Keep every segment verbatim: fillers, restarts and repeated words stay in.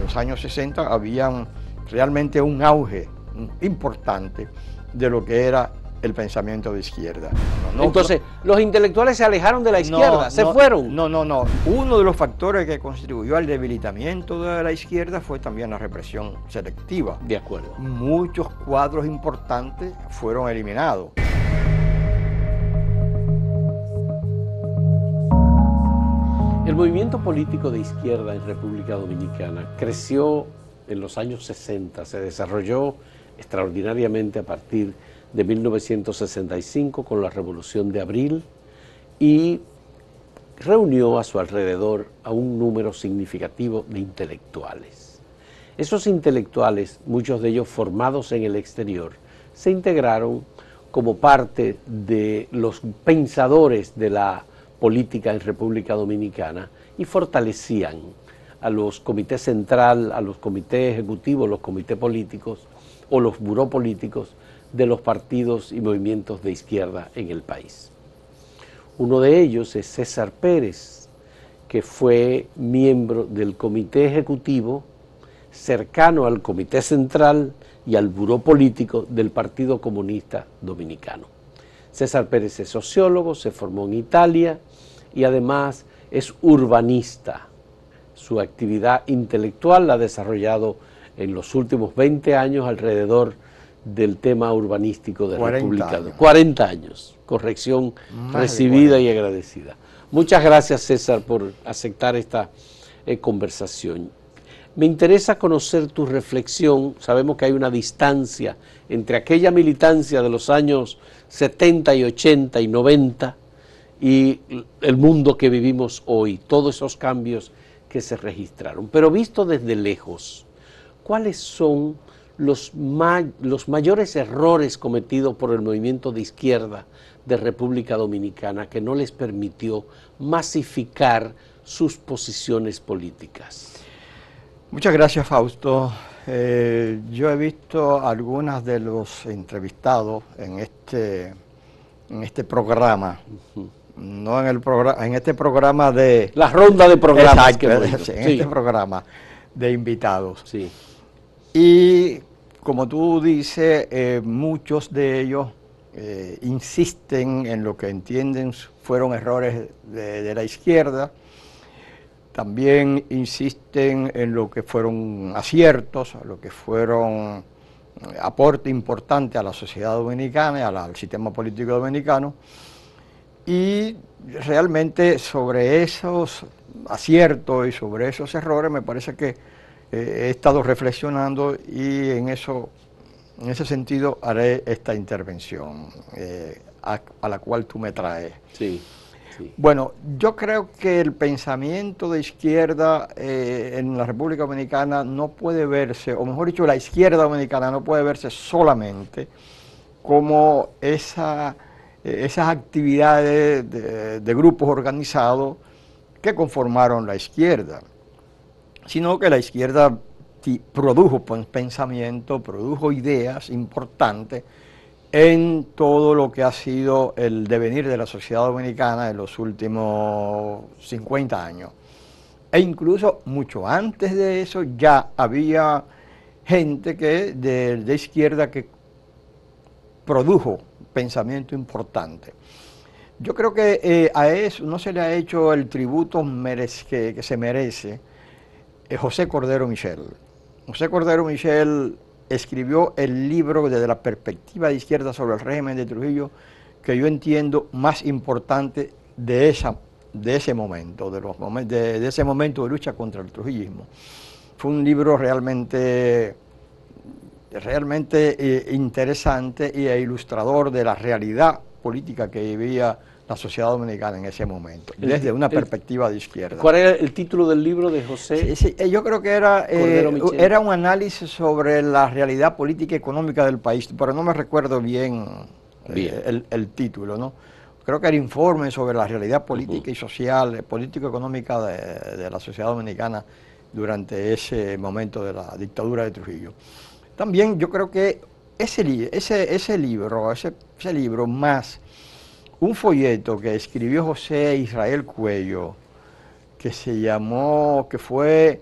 los años sesenta había realmente un auge importante de lo que era el pensamiento de izquierda. No, Entonces, no, los intelectuales se alejaron de la izquierda, no, se no, fueron. No, no, no. Uno de los factores que contribuyó al debilitamiento de la izquierda fue también la represión selectiva. De acuerdo. Muchos cuadros importantes fueron eliminados. El movimiento político de izquierda en República Dominicana creció en los años sesenta, se desarrolló extraordinariamente a partir de mil novecientos sesenta y cinco con la Revolución de Abril y reunió a su alrededor a un número significativo de intelectuales. Esos intelectuales, muchos de ellos formados en el exterior, se integraron como parte de los pensadores de la política en República Dominicana y fortalecían a los comités central, a los comités ejecutivos, los comités políticos o los buró políticos de los partidos y movimientos de izquierda en el país. Uno de ellos es César Pérez, que fue miembro del comité ejecutivo cercano al comité central y al buró político del Partido Comunista Dominicano. César Pérez es sociólogo, se formó en Italia y además es urbanista. Su actividad intelectual la ha desarrollado en los últimos veinte años alrededor del tema urbanístico de República Dominicana. cuarenta años, corrección Más recibida y agradecida. Muchas gracias, César, por aceptar esta eh, conversación. Me interesa conocer tu reflexión. Sabemos que hay una distancia entre aquella militancia de los años setenta y ochenta y noventa y el mundo que vivimos hoy, todos esos cambios que se registraron. Pero visto desde lejos, ¿cuáles son los, may los mayores errores cometidos por el movimiento de izquierda de República Dominicana que no les permitió masificar sus posiciones políticas? Muchas gracias, Fausto. Eh, yo he visto algunas de los entrevistados en este, en este programa, uh-huh. no en el programa, en este programa de... La ronda de programas. Exacto, que en sí. este programa de invitados. Sí. Y como tú dices, eh, muchos de ellos eh, insisten en lo que entienden fueron errores de, de la izquierda. También insisten en lo que fueron aciertos, lo que fueron aporte importante a la sociedad dominicana y al, al sistema político dominicano. Y realmente sobre esos aciertos y sobre esos errores me parece que eh, he estado reflexionando y en, eso, en ese sentido haré esta intervención eh, a, a la cual tú me traes. Sí. Sí. Bueno, yo creo que el pensamiento de izquierda eh, en la República Dominicana no puede verse, o mejor dicho, la izquierda dominicana no puede verse solamente como esa, eh, esas actividades de, de grupos organizados que conformaron la izquierda, sino que la izquierda produjo pensamiento, produjo ideas importantes en todo lo que ha sido el devenir de la sociedad dominicana en los últimos cincuenta años. E incluso mucho antes de eso ya había gente que de, de izquierda que produjo pensamiento importante. Yo creo que eh, a eso no se le ha hecho el tributo merece, que, que se merece eh, José Cordero Michel. José Cordero Michel escribió el libro desde la perspectiva de izquierda sobre el régimen de Trujillo, que yo entiendo más importante de, esa, de ese momento, de, los momen de, de ese momento de lucha contra el trujillismo. Fue un libro realmente, realmente eh, interesante y e ilustrador de la realidad política que vivía la sociedad dominicana en ese momento, desde una el, perspectiva de izquierda. ¿Cuál era el título del libro de José? Sí, sí, yo creo que era, eh, era un análisis sobre la realidad política y económica del país, pero no me recuerdo bien, bien. Eh, el, el título, ¿no? Creo que era informe sobre la realidad política uh-huh. y social, político-económica de, de la sociedad dominicana durante ese momento de la dictadura de Trujillo. También yo creo que ese, ese, ese libro, ese, ese libro más un folleto que escribió José Israel Cuello, que se llamó, que fue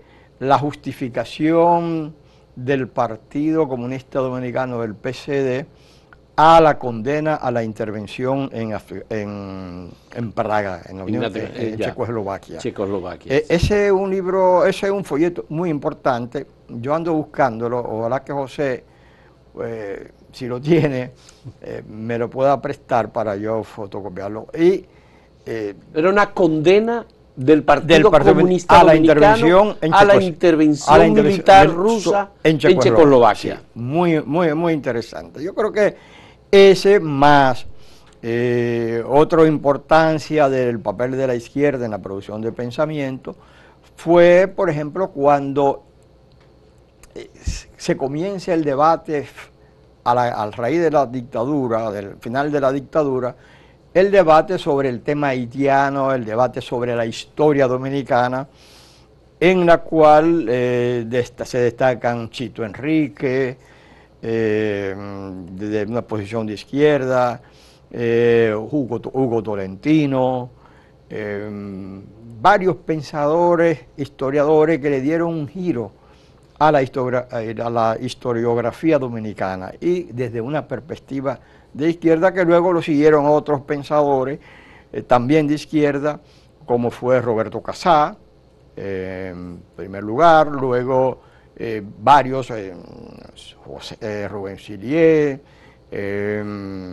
la justificación del Partido Comunista Dominicano, del P C D, a la condena a la intervención en, en, en Praga, en la Unión de eh, Checoslovaquia. Checoslovaquia. Eh, ese es un libro, ese es un folleto muy importante. Yo ando buscándolo, ojalá que José, eh, si lo tiene, eh, me lo pueda prestar para yo fotocopiarlo. Y, eh, Era una condena del Partido, del partido Comunista a la Dominicano intervención en a la Checos, intervención a la intervención militar del, rusa en Checoslovaquia. En Checoslovaquia. Sí, muy, muy, muy interesante. Yo creo que ese más eh, otra importancia del papel de la izquierda en la producción de pensamiento fue, por ejemplo, cuando eh, se comienza el debate a, la, a raíz de la dictadura, del final de la dictadura, el debate sobre el tema haitiano, el debate sobre la historia dominicana, en la cual eh, de esta, se destacan Chito Enrique, eh, de una posición de izquierda, eh, Hugo, Hugo Tolentino, eh, varios pensadores, historiadores que le dieron un giro a la, a la historiografía dominicana y desde una perspectiva de izquierda que luego lo siguieron otros pensadores eh, también de izquierda, como fue Roberto Casá, eh, en primer lugar, luego eh, varios, eh, José, eh, Rubén Silier, eh,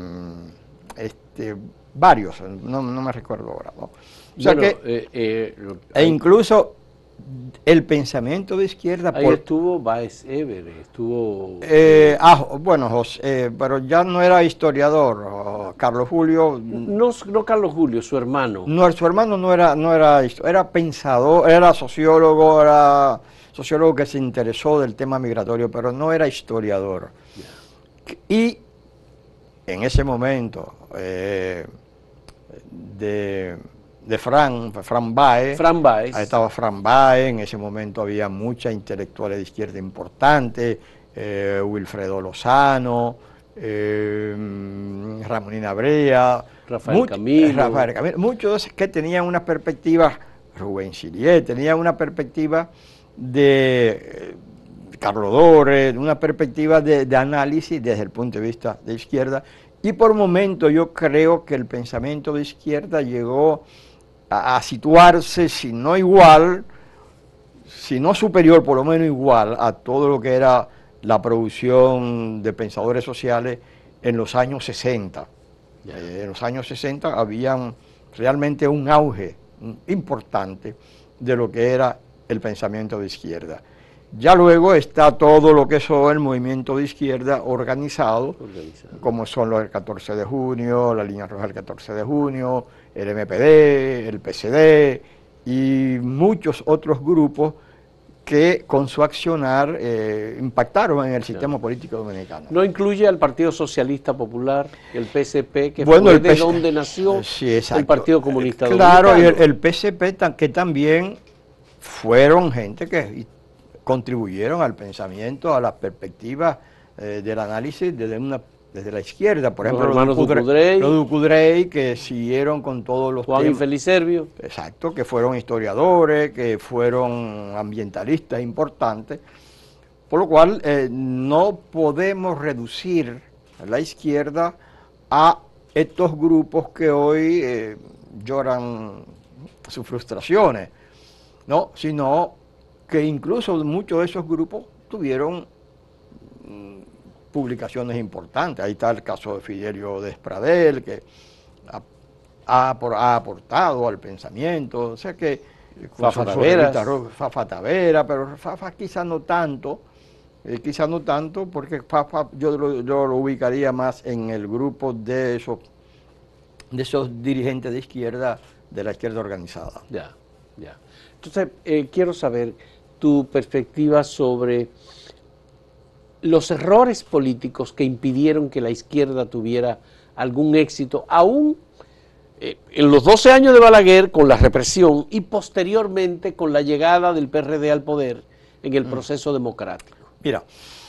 este, varios, no, no me recuerdo ahora, ¿no? O sea bueno, que, eh, eh, e incluso el pensamiento de izquierda... Ahí por, estuvo Baez Ever, estuvo... Eh, ah, bueno, José, eh, pero ya no era historiador, Carlos Julio... No, no Carlos Julio, su hermano. No, su hermano no era, no era, era pensador, era sociólogo, era sociólogo que se interesó del tema migratorio, pero no era historiador. Yeah. Y en ese momento eh, de... de Fran, Fran Baez, Fran Baez. Ahí estaba Fran Baez, en ese momento había muchas intelectuales de izquierda importantes, eh, Wilfredo Lozano, eh, Ramonina Brea, Rafael much, Camilo. Rafael Camilo, muchos que tenían una perspectiva, Rubén Silier, tenía una perspectiva de eh, Carlos Dores, una perspectiva de, de análisis desde el punto de vista de izquierda, y por momentos yo creo que el pensamiento de izquierda llegó a, a situarse, si no igual, si no superior, por lo menos igual a todo lo que era la producción de pensadores sociales en los años sesenta. Yeah. Eh, en los años sesenta había realmente un auge importante de lo que era el pensamiento de izquierda. Ya luego está todo lo que es el movimiento de izquierda organizado, organizado, como son los del catorce de junio, la línea roja del catorce de junio, el M P D, el P C D y muchos otros grupos que con su accionar eh, impactaron en el sistema claro. político dominicano. ¿No incluye al Partido Socialista Popular, el P S P, que bueno, fue el de donde nació sí, el Partido Comunista claro, Dominicano? Claro, y el, el P S P que también fueron gente que contribuyeron al pensamiento, a las perspectivas eh, del análisis desde una desde la izquierda, por los ejemplo, hermanos los Ducudrey, los Ducudrey, que siguieron con todos los Juan temas, y Felicerbio. Exacto, que fueron historiadores, que fueron ambientalistas importantes, por lo cual eh, no podemos reducir a la izquierda a estos grupos que hoy eh, lloran sus frustraciones, ¿no? Sino que incluso muchos de esos grupos tuvieron mmm, publicaciones importantes. Ahí está el caso de Fidelio Despradel, que ha, ha, ha aportado al pensamiento, o sea que Fafa Taveras, Fafa Tavera, pero Fafa quizá no tanto, eh, quizá no tanto, porque Fafa yo lo, yo lo ubicaría más en el grupo de esos, de esos dirigentes de izquierda, de la izquierda organizada. Ya, ya. Entonces, eh, quiero saber tu perspectiva sobre los errores políticos que impidieron que la izquierda tuviera algún éxito, aún eh, en los doce años de Balaguer con la represión y posteriormente con la llegada del P R D al poder en el proceso mm. democrático. Mira,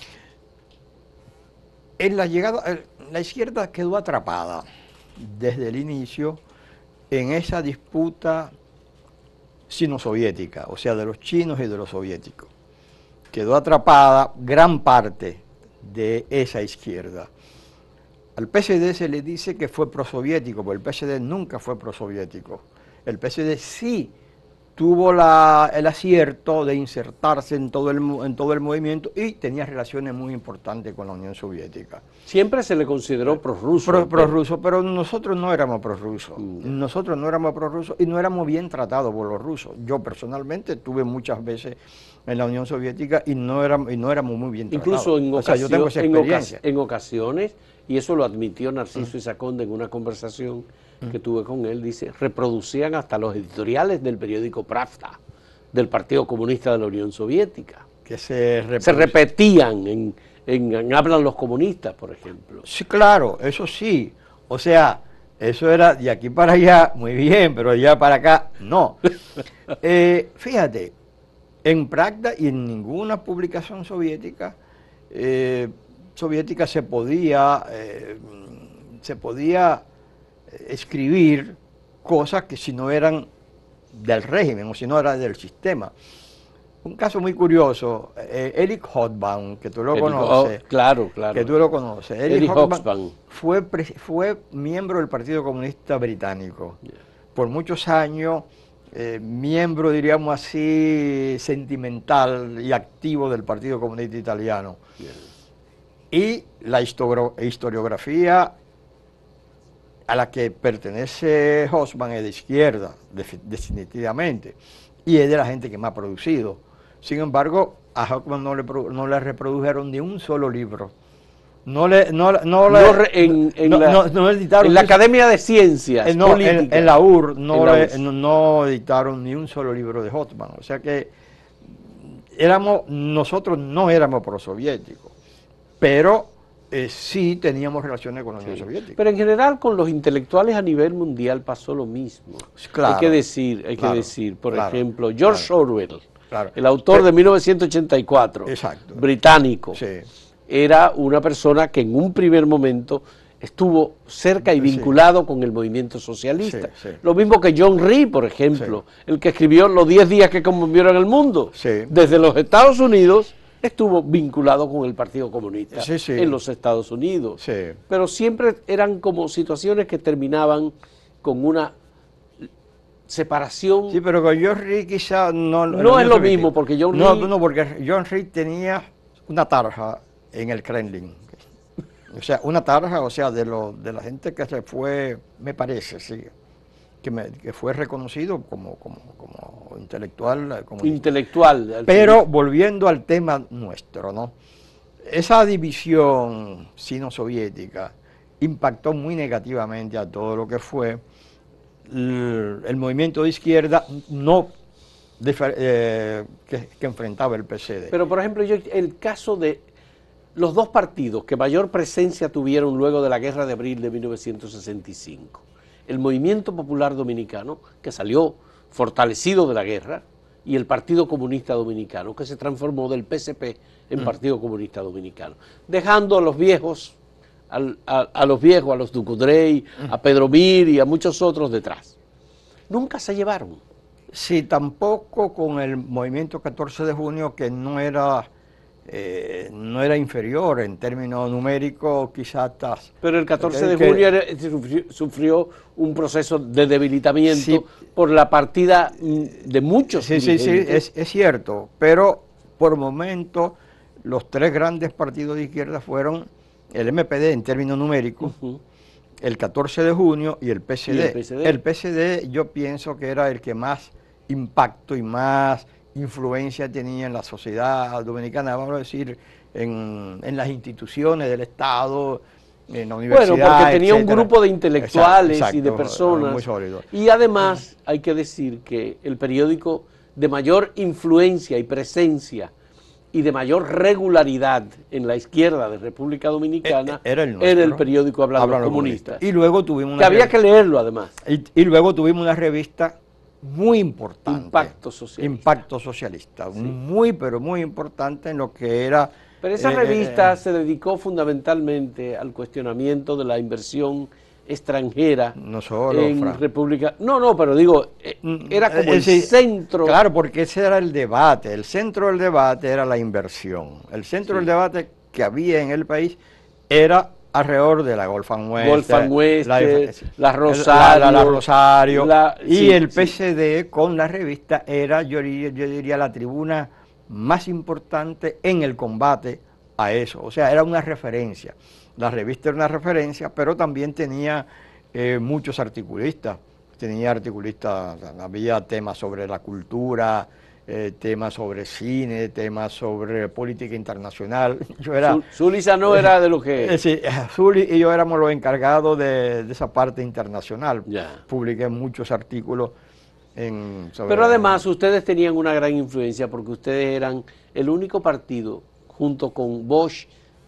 en la llegada, la izquierda quedó atrapada desde el inicio en esa disputa sino-soviética, o sea, de los chinos y de los soviéticos. quedó atrapada gran parte de esa izquierda. Al P S D se le dice que fue prosoviético, pero el P S D nunca fue prosoviético. El P S D sí tuvo la, el acierto de insertarse en todo, el, en todo el movimiento y tenía relaciones muy importantes con la Unión Soviética. Siempre se le consideró prorruso. Pro, prorruso, pero nosotros no éramos prorrusos. Mm. Nosotros no éramos prorrusos y no éramos bien tratados por los rusos. Yo personalmente estuve muchas veces en la Unión Soviética y no éramos, y no éramos muy bien tratados. Incluso en, o sea, yo tengo esa en, experiencia. ocas en ocasiones, y eso lo admitió Narciso Isaconda en una conversación que tuve con él, dice, reproducían hasta los editoriales del periódico Pravda, del Partido Comunista de la Unión Soviética. Que se, se repetían en, en, en Hablan los Comunistas, por ejemplo. Sí, claro, eso sí. O sea, eso era de aquí para allá, muy bien, pero de allá para acá, no. eh, fíjate, en Pravda y en ninguna publicación soviética, eh, soviética se podía, eh, se podía escribir cosas que si no eran del régimen o si no eran del sistema. Un caso muy curioso, eh, Erich Hobsbawm, que tú lo Erich, conoces. Oh, claro, claro. Que tú lo conoces. Erich, Erich Hobsbawm fue, fue miembro del Partido Comunista Británico. Yeah. Por muchos años, eh, miembro, diríamos así, sentimental y activo del Partido Comunista Italiano. Yeah. Y la historiografía a la que pertenece Hobsbawm es de izquierda, definitivamente, y es de la gente que más ha producido. Sin embargo, a Hobsbawm no le, no le reprodujeron ni un solo libro. No le, no, no, no le, en, en no, la, no, no editaron en la Academia de Ciencias eh, no, Políticas. En, en la U R no, la le, no, no editaron ni un solo libro de Hobsbawm. O sea que éramos, nosotros no éramos prosoviéticos, pero Eh, sí teníamos relaciones con la Unión sí. Soviética. Pero en general con los intelectuales a nivel mundial pasó lo mismo. Claro, hay que decir, hay claro, que decir, por claro, ejemplo, George claro, Orwell, claro. el autor Pero, de mil novecientos ochenta y cuatro, exacto. británico, sí. era una persona que en un primer momento estuvo cerca y vinculado sí. con el movimiento socialista. Sí, sí. Lo mismo que John Rhee, por ejemplo, sí. el que escribió Los diez días que conmovieron el mundo. Sí. Desde los Estados Unidos estuvo vinculado con el Partido Comunista sí, sí. en los Estados Unidos. Sí. Pero siempre eran como situaciones que terminaban con una separación. Sí, pero con John Rhee quizá no... No es lo mismo, porque John no, Rhee... No, porque John Rhee tenía una tarja en el Kremlin. O sea, una tarja, o sea, de, lo, de la gente que se fue, me parece, sí, que, me, que fue reconocido como, como, como intelectual. Como intelectual. Pero fin. Volviendo al tema nuestro, ¿no? Esa división sino-soviética impactó muy negativamente a todo lo que fue el, el movimiento de izquierda no de, eh, que, que enfrentaba el P S D. Pero, por ejemplo, yo, el caso de los dos partidos que mayor presencia tuvieron luego de la Guerra de Abril de mil novecientos sesenta y cinco, el Movimiento Popular Dominicano, que salió fortalecido de la guerra, y el Partido Comunista Dominicano, que se transformó del P S P en mm. Partido Comunista Dominicano, dejando a los viejos, a, a, a los viejos, a los Ducudrey, mm. a Pedro Mir y a muchos otros detrás. Nunca se llevaron. Sí, tampoco con el Movimiento catorce de junio, que no era... Eh, no era inferior en términos numéricos, quizás hasta... Pero el catorce de junio era, sufrió, sufrió un proceso de debilitamiento sí, por la partida de muchos. Sí, sí, sí, es, es cierto, pero por momento los tres grandes partidos de izquierda fueron el M P D en términos numéricos, uh-huh. el catorce de junio y el P S D. ¿Y el P S D? El P S D yo pienso que era el que más impacto y más influencia tenía en la sociedad dominicana, vamos a decir, en, en las instituciones del Estado, en la universidad, bueno, porque tenía etcétera. Un grupo de intelectuales exacto, exacto, y de personas. Muy sólido. Y además hay que decir que el periódico de mayor influencia y presencia y de mayor regularidad en la izquierda de República Dominicana era el, era el periódico Hablando Hablando Comunista. Y luego tuvimos una que había que leerlo además. Y, y luego tuvimos una revista muy importante. Impacto Socialista. Impacto Socialista, sí. Muy, pero muy importante en lo que era... Pero esa eh, revista eh, se dedicó fundamentalmente al cuestionamiento de la inversión extranjera no solo, en Fran. República. No, no, pero digo, eh, era como el decir, centro. Claro, porque ese era el debate. El centro del debate era la inversión. El centro Sí. del debate que había en el país era alrededor de la Golfan West, Golfan West, la, la Rosario, la, la, la Rosario la, y sí, el P sí. C D con la revista era, yo, yo diría, la tribuna más importante en el combate a eso. O sea, era una referencia. La revista era una referencia, pero también tenía eh, muchos articulistas. Tenía articulistas, había temas sobre la cultura, eh, temas sobre cine, temas sobre política internacional. Yo era, Zulisa no era de lo que... Eh, sí, Zuli y yo éramos los encargados de, de esa parte internacional. Ya. Publiqué muchos artículos en... Sobre, Pero además ustedes tenían una gran influencia porque ustedes eran el único partido, junto con Bosch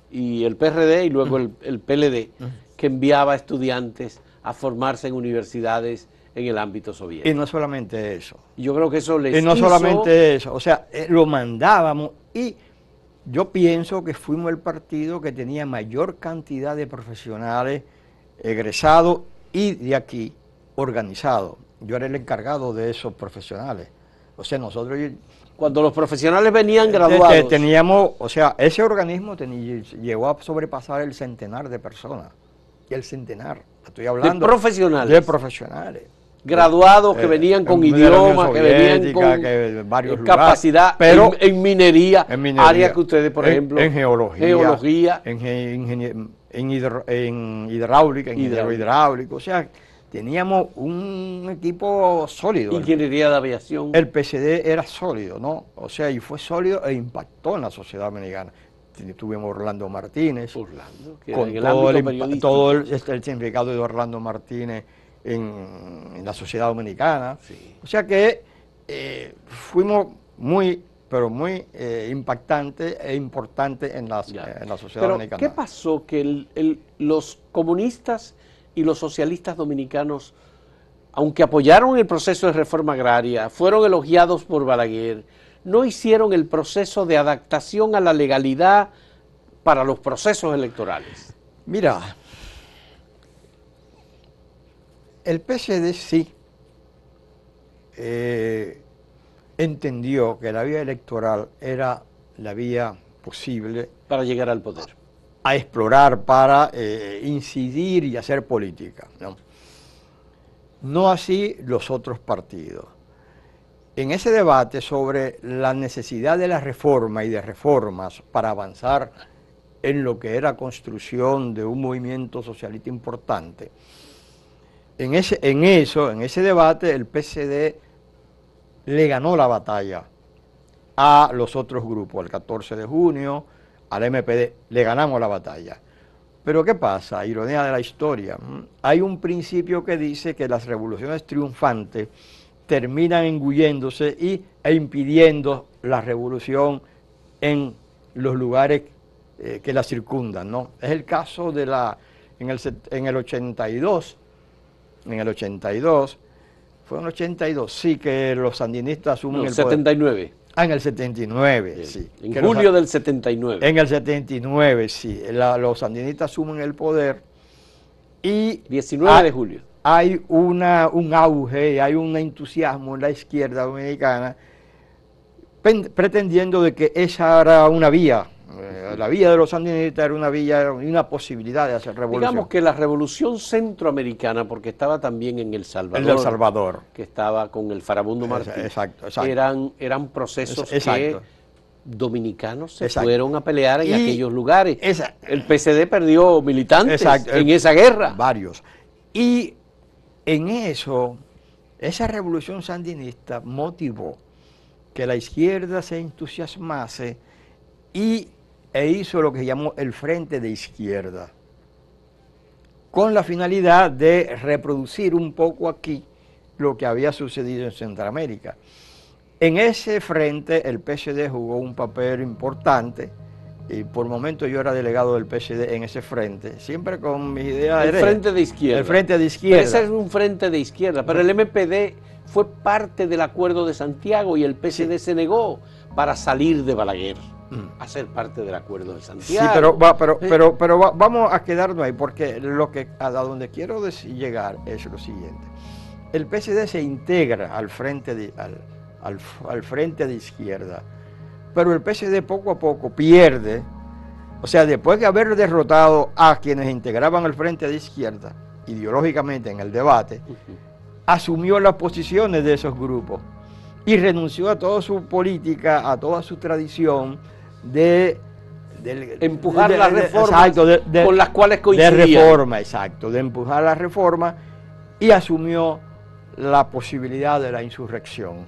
y el P R D y luego el, el P L D, que enviaba estudiantes a formarse en universidades en el ámbito soviético. Y no solamente eso. Yo creo que eso les Y no hizo... solamente eso, o sea, eh, lo mandábamos y yo pienso que fuimos el partido que tenía mayor cantidad de profesionales egresados y de aquí organizados. Yo era el encargado de esos profesionales. O sea, nosotros... Cuando los profesionales venían eh, graduados... Teníamos, o sea, ese organismo tenía, llegó a sobrepasar el centenar de personas. Y el centenar, estoy hablando... De profesionales. De profesionales. Graduados que Eh, venían con de la Unión idiomas, que venían con que varios capacidad lugares, pero en, en, minería, en minería, áreas que ustedes, por en, ejemplo, en geología, geología en, en, en, hidro, en hidráulica, en hidráulica. hidráulico, o sea, teníamos un equipo sólido. Ingeniería de aviación. El P C D era sólido, ¿no? O sea, y fue sólido e impactó en la sociedad dominicana. Tuvimos Orlando Martínez, Orlando, que con en el todo, ámbito el, periodístico. todo el, el significado de Orlando Martínez en, en la sociedad dominicana. Sí. O sea que eh, fuimos muy, pero muy eh, impactantes e importantes en, las, eh, en la sociedad pero, dominicana. ¿qué pasó? Que el, el, los comunistas y los socialistas dominicanos, aunque apoyaron el proceso de reforma agraria, fueron elogiados por Balaguer, no hicieron el proceso de adaptación a la legalidad para los procesos electorales. Mira, el P C D sí eh, entendió que la vía electoral era la vía posible para llegar al poder, a, a explorar, para eh, incidir y hacer política, ¿no? No así los otros partidos. En ese debate sobre la necesidad de la reforma y de reformas para avanzar en lo que era construcción de un movimiento socialista importante, en, ese, en eso, en ese debate, el P C D le ganó la batalla a los otros grupos, al catorce de junio, al M P D, le ganamos la batalla. Pero ¿qué pasa? Ironía de la historia. Hay un principio que dice que las revoluciones triunfantes terminan engulléndose y, e impidiendo la revolución en los lugares eh, que la circundan, ¿no? Es el caso de la, en el, en el ochenta y dos, en el ochenta y dos, fue en el ochenta y dos, sí, que los sandinistas asumen no, el setenta y nueve. poder. Ah, en el setenta y nueve, Bien. sí. En que julio los, del setenta y nueve. En el setenta y nueve, sí. La, los sandinistas asumen el poder y... diecinueve de julio. Hay una, un auge, hay un entusiasmo en la izquierda dominicana pretendiendo de que esa era una vía, eh, la vía de los sandinistas era una vía, una posibilidad de hacer revolución. Digamos que la revolución centroamericana, porque estaba también en El Salvador, El de El Salvador, que estaba con el Farabundo Martí, exacto, exacto. Eran, eran procesos exacto. que dominicanos se exacto. fueron a pelear en y aquellos lugares. Esa, el P C D perdió militantes exacto, en esa guerra. Varios. Y en eso, esa revolución sandinista motivó que la izquierda se entusiasmase y, e hizo lo que se llamó el Frente de Izquierda, con la finalidad de reproducir un poco aquí lo que había sucedido en Centroamérica. En ese frente el P C D jugó un papel importante, y por momentos yo era delegado del P C D en ese frente, siempre con mis ideas. El Frente de Izquierda. El Frente de Izquierda. Pero ese es un Frente de Izquierda, pero el M P D fue parte del Acuerdo de Santiago y el P C D sí. se negó para salir de Balaguer. a ser parte del Acuerdo de Santiago. Sí, pero, va, pero, pero, pero va, vamos a quedarnos ahí, porque lo que, a donde quiero llegar es lo siguiente. El P S D se integra al frente de, al, al, al frente de izquierda, pero el P S D poco a poco pierde, o sea, después de haber derrotado a quienes integraban el frente de izquierda, ideológicamente en el debate, uh-huh. asumió las posiciones de esos grupos y renunció a toda su política, a toda su tradición de, de empujar de, las de, reformas exacto, de, de, con las cuales coincidían. De reforma, exacto, de empujar la reforma, y asumió la posibilidad de la insurrección.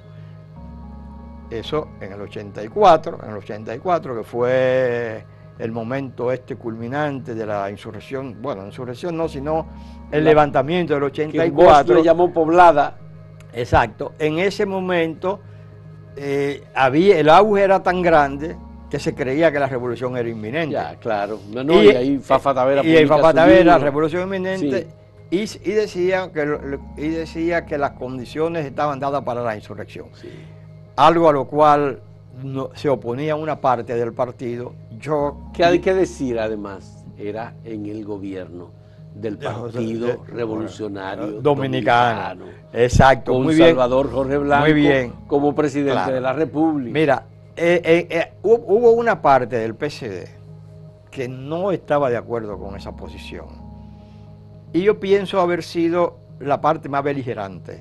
Eso en el ochenta y cuatro, en el ochenta y cuatro, que fue el momento este culminante de la insurrección, bueno, insurrección no, sino el la, levantamiento del ochenta y cuatro. Que le llamó Poblada. Exacto, en ese momento eh, había, el auge era tan grande que se creía que la revolución era inminente. Ya, claro. No, no, y, y ahí Fafa Tavera y ahí Fafa Tavera, revolución inminente, sí. y, y, decía que, y decía que las condiciones estaban dadas para la insurrección. Sí. Algo a lo cual no, se oponía una parte del partido. Yo, ¿Qué hay que decir además? Era en el gobierno del Partido de, de, Revolucionario Dominicano. Dominicano. Exacto, con muy bien. Salvador Jorge Blanco muy bien. como presidente claro. de la República. Mira, eh, eh, eh, hubo una parte del P S D que no estaba de acuerdo con esa posición. Y yo pienso haber sido la parte más beligerante.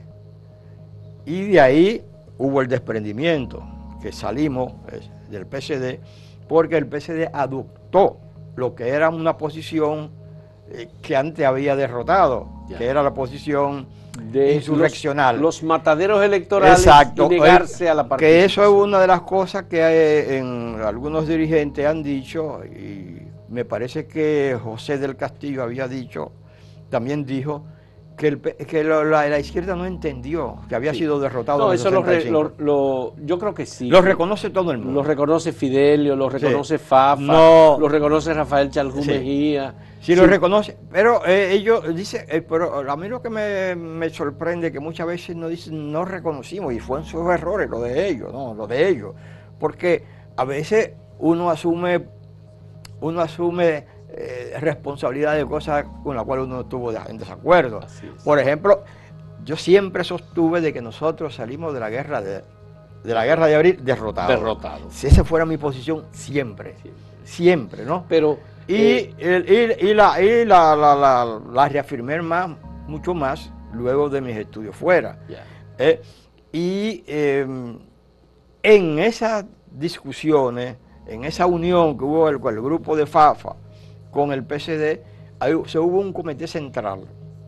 Y de ahí hubo el desprendimiento, que salimos eh, del P S D, porque el P S D adoptó lo que era una posición eh, que antes había derrotado, ya. que era la posición de insurreccional. Los, los mataderos electorales. Exacto, y negarse a la participación. Que eso es una de las cosas que hay, en algunos dirigentes han dicho, y me parece que José del Castillo había dicho, también dijo, que, el, que lo, la, la izquierda no entendió que había sí. sido derrotado. No, en el eso lo, re, lo, lo, yo creo que sí. Lo reconoce todo el mundo. Lo reconoce Fidelio, lo reconoce sí. Fafa, no. lo reconoce Rafael Chaljú sí. Mejía. Sí, sí, lo reconoce, pero eh, ellos dicen, eh, pero a mí lo que me, me sorprende es que muchas veces nos dicen no reconocimos, y fueron sus errores, lo de ellos, no, lo de ellos, porque a veces uno asume, uno asume eh, responsabilidad de cosas con las cuales uno estuvo en desacuerdo. Por ejemplo, yo siempre sostuve de que nosotros salimos de la guerra de, de la guerra de abril derrotados. Derrotados. Si esa fuera mi posición, siempre, siempre, siempre ¿no? Pero Y, eh, y, y, la, y la, la, la, la reafirmé más, mucho más luego de mis estudios fuera. Yeah. Eh, y eh, en esas discusiones, en esa unión que hubo el, con el grupo de Fafa con el P S D, ahí se hubo un comité central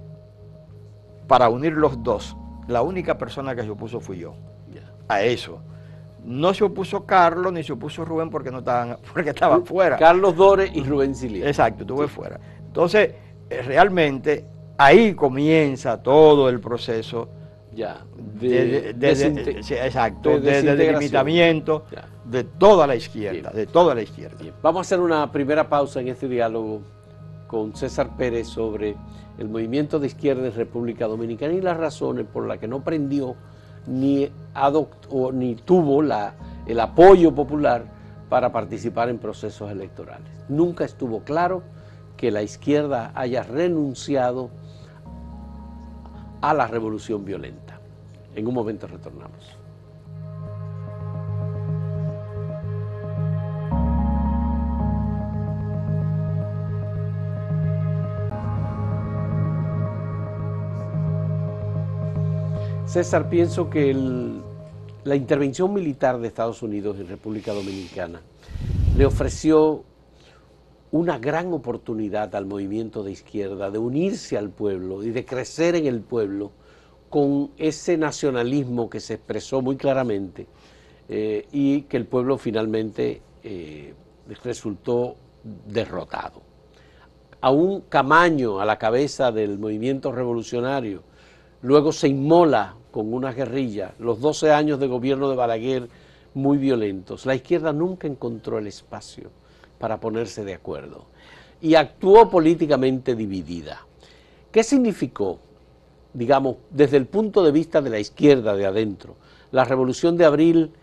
para unir los dos. La única persona que se opuso fui yo yeah. a eso. No se opuso Carlos ni se opuso Rubén porque no estaban, porque estaban fuera. Carlos Dore y Rubén Silía. Exacto, estuve sí. fuera. Entonces, eh, realmente ahí comienza todo el proceso ya de, de, de, de, de, de exacto, de, de, de delimitamiento ya. de toda la izquierda, Bien. de toda la izquierda. Bien. Vamos a hacer una primera pausa en este diálogo con César Pérez sobre el movimiento de izquierda en República Dominicana y las razones por las que no prendió ni adoptó ni tuvo la, el apoyo popular para participar en procesos electorales. Nunca estuvo claro que la izquierda haya renunciado a la revolución violenta. En un momento retornamos. César, pienso que el, la intervención militar de Estados Unidos en República Dominicana le ofreció una gran oportunidad al movimiento de izquierda de unirse al pueblo y de crecer en el pueblo con ese nacionalismo que se expresó muy claramente eh, y que el pueblo finalmente eh, resultó derrotado. Aún Camaño, a la cabeza del movimiento revolucionario, luego se inmola con una guerrilla, los doce años de gobierno de Balaguer muy violentos. La izquierda nunca encontró el espacio para ponerse de acuerdo y actuó políticamente dividida. ¿Qué significó, digamos, desde el punto de vista de la izquierda de adentro, la Revolución de Abril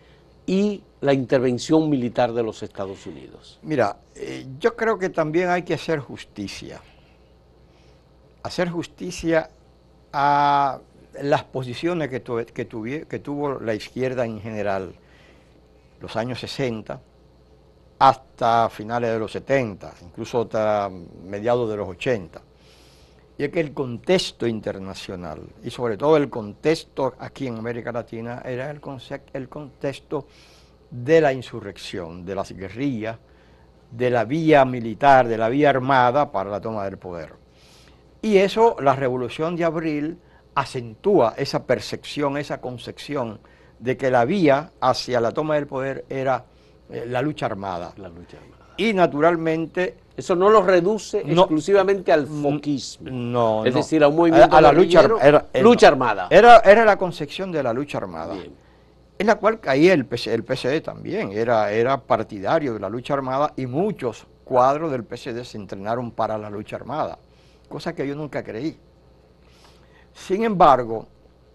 y la intervención militar de los Estados Unidos? Mira, eh, yo creo que también hay que hacer justicia. Hacer justicia a las posiciones que, tu, que, tuvi, que tuvo la izquierda en general, los años sesenta, hasta finales de los setenta, incluso hasta mediados de los ochenta. Y es que el contexto internacional, y sobre todo el contexto aquí en América Latina, era el, el contexto de la insurrección, de las guerrillas, de la vía militar, de la vía armada para la toma del poder. Y eso, la Revolución de Abril, acentúa esa percepción, esa concepción de que la vía hacia la toma del poder era eh, la lucha armada. La lucha armada. Y naturalmente... Eso no lo reduce no, exclusivamente al foquismo. No, Es no. decir, a un movimiento a, a la lucha, era, era, lucha armada. Era, era la concepción de la lucha armada. Bien. En la cual caía el P C D, el P C D también, era, era partidario de la lucha armada y muchos cuadros del P C D se entrenaron para la lucha armada, cosa que yo nunca creí. Sin embargo,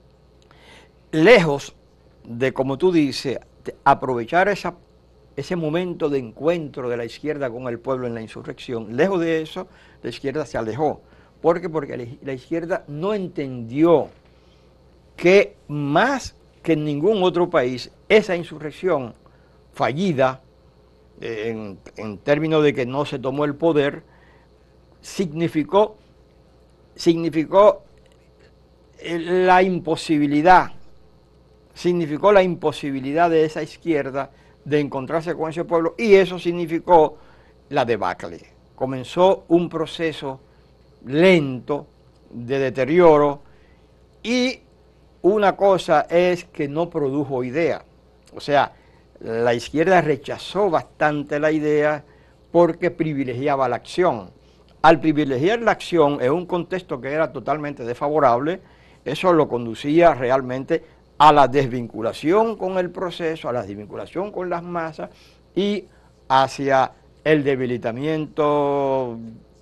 lejos de, como tú dices, aprovechar esa, ese momento de encuentro de la izquierda con el pueblo en la insurrección, lejos de eso, la izquierda se alejó. ¿Por qué? Porque la izquierda no entendió que más que en ningún otro país, esa insurrección fallida, en, en términos de que no se tomó el poder, significó, significó la imposibilidad, significó la imposibilidad de esa izquierda de encontrarse con ese pueblo, y eso significó la debacle. Comenzó un proceso lento de deterioro, y una cosa es que no produjo idea. O sea, la izquierda rechazó bastante la idea porque privilegiaba la acción. Al privilegiar la acción en un contexto que era totalmente desfavorable, eso lo conducía realmente a la desvinculación con el proceso, a la desvinculación con las masas y hacia el debilitamiento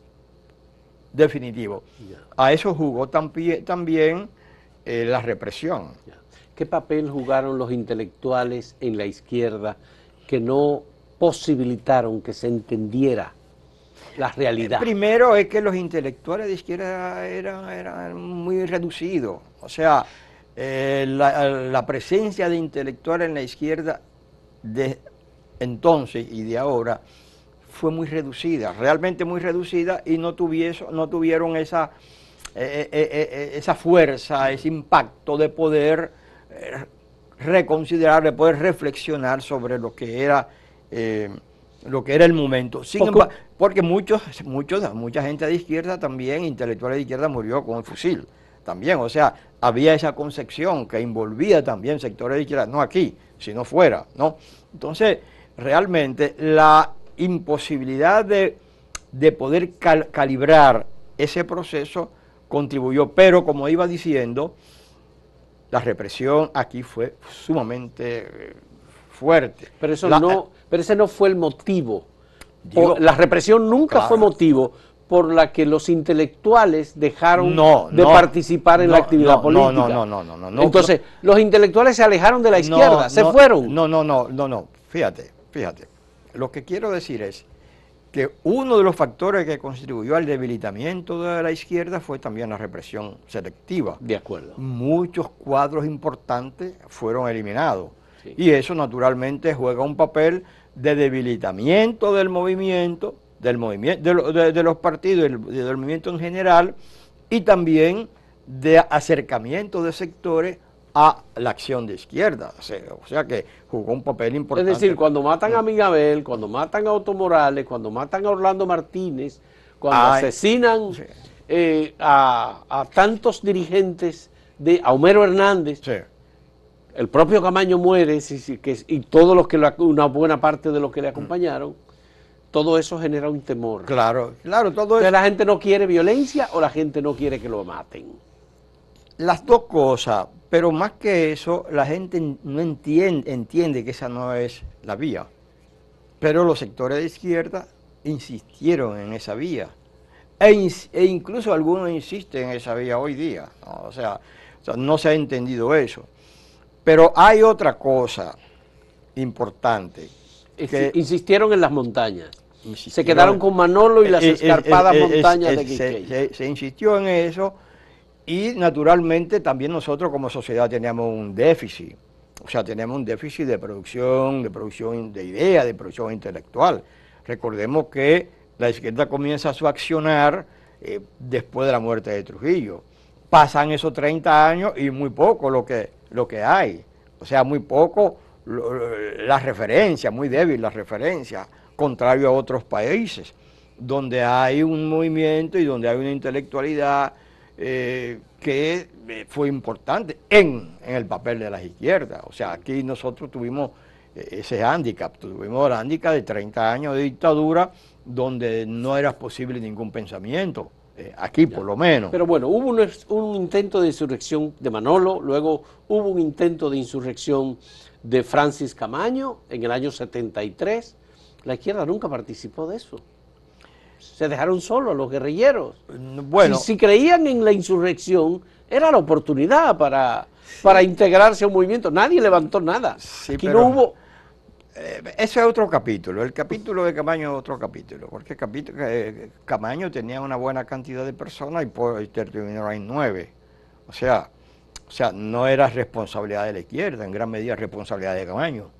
definitivo. A eso jugó también, también eh, la represión. ¿Qué papel jugaron los intelectuales en la izquierda que no posibilitaron que se entendiera la realidad? Primero es que los intelectuales de izquierda eran, eran muy reducidos. O sea, eh, la, la presencia de intelectuales en la izquierda de entonces y de ahora fue muy reducida, realmente muy reducida, y no, tuviese, no tuvieron esa, eh, eh, eh, esa fuerza, ese impacto de poder eh, reconsiderar, de poder reflexionar sobre lo que era, eh, lo que era el momento. Sin embargo, porque muchos, muchos, mucha gente de izquierda también, intelectuales de izquierda, murió con el fusil también. O sea, había esa concepción que envolvía también sectores de izquierda, no aquí, sino fuera, ¿no? Entonces, realmente la imposibilidad de, de poder cal, calibrar ese proceso contribuyó, pero como iba diciendo, la represión aquí fue sumamente fuerte. Pero eso la, no, pero ese no fue el motivo. Digo, la represión nunca claro. fue motivo por la que los intelectuales dejaron no, de no, participar en no, la actividad no, política. No, no, no, no, no, no. Entonces, no, los intelectuales se alejaron de la izquierda, no, se no, fueron. No, no, no, no, no. Fíjate, fíjate. Lo que quiero decir es que uno de los factores que contribuyó al debilitamiento de la izquierda fue también la represión selectiva. De acuerdo. Muchos cuadros importantes fueron eliminados. Sí. Y eso naturalmente juega un papel de debilitamiento del movimiento, del movimiento de, lo, de, de los partidos, del, del movimiento en general, y también de acercamiento de sectores a la acción de izquierda. O sea, o sea que jugó un papel importante. Es decir, cuando matan a Miguel, cuando matan a Otto Morales, cuando matan a Orlando Martínez, cuando Ay, asesinan sí. eh, a, a tantos dirigentes, de a Homero Hernández, sí. el propio Camaño muere, sí, sí, que, y todos los que lo, una buena parte de los que le acompañaron, mm. todo eso genera un temor. Claro, claro, todo Entonces, eso. ¿la gente no quiere violencia o la gente no quiere que lo maten? Las dos cosas, pero más que eso, la gente no entiende, entiende que esa no es la vía. Pero los sectores de izquierda insistieron en esa vía. E, in, e incluso algunos insisten en esa vía hoy día, ¿no? O sea, o sea, no se ha entendido eso. Pero hay otra cosa importante. Que insistieron en las montañas. Insistieron, se quedaron con Manolo y las eh, escarpadas eh, eh, montañas eh, de se, Quisqueya. se, se insistió en eso y naturalmente también nosotros como sociedad teníamos un déficit. O sea, tenemos un déficit de producción, de producción de ideas, de producción intelectual. Recordemos que la izquierda comienza a su accionar eh, después de la muerte de Trujillo. Pasan esos treinta años y muy poco lo que, lo que hay. O sea, muy poco lo, la referencia, muy débil la referencia, contrario a otros países, donde hay un movimiento y donde hay una intelectualidad eh, que eh, fue importante en, en el papel de las izquierdas. O sea, aquí nosotros tuvimos eh, ese hándicap, tuvimos el hándicap de treinta años de dictadura donde no era posible ningún pensamiento. Eh, aquí por lo menos. Pero bueno, hubo un, un intento de insurrección de Manolo, luego hubo un intento de insurrección de Francis Camaño en el año setenta y tres. La izquierda nunca participó de eso. Se dejaron solos a los guerrilleros. Bueno, si, si creían en la insurrección, era la oportunidad para, sí. para integrarse a un movimiento. Nadie levantó nada. Sí, Aquí pero... no hubo... Eh, ese es otro capítulo, el capítulo de Camaño es otro capítulo, porque capítulo, eh, Camaño tenía una buena cantidad de personas y por terminó en nueve, o sea, o sea, no era responsabilidad de la izquierda, en gran medida responsabilidad de Camaño